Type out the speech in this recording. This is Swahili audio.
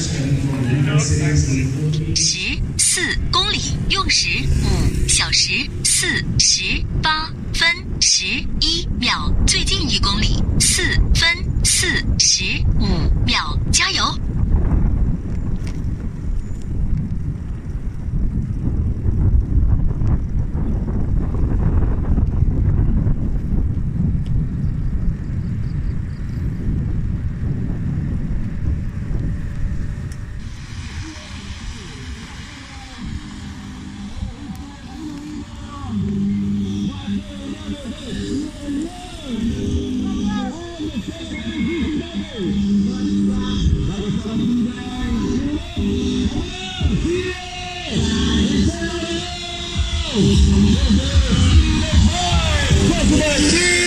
14公里，用时5小时48分11秒，最近1公里4分45秒，加油！ President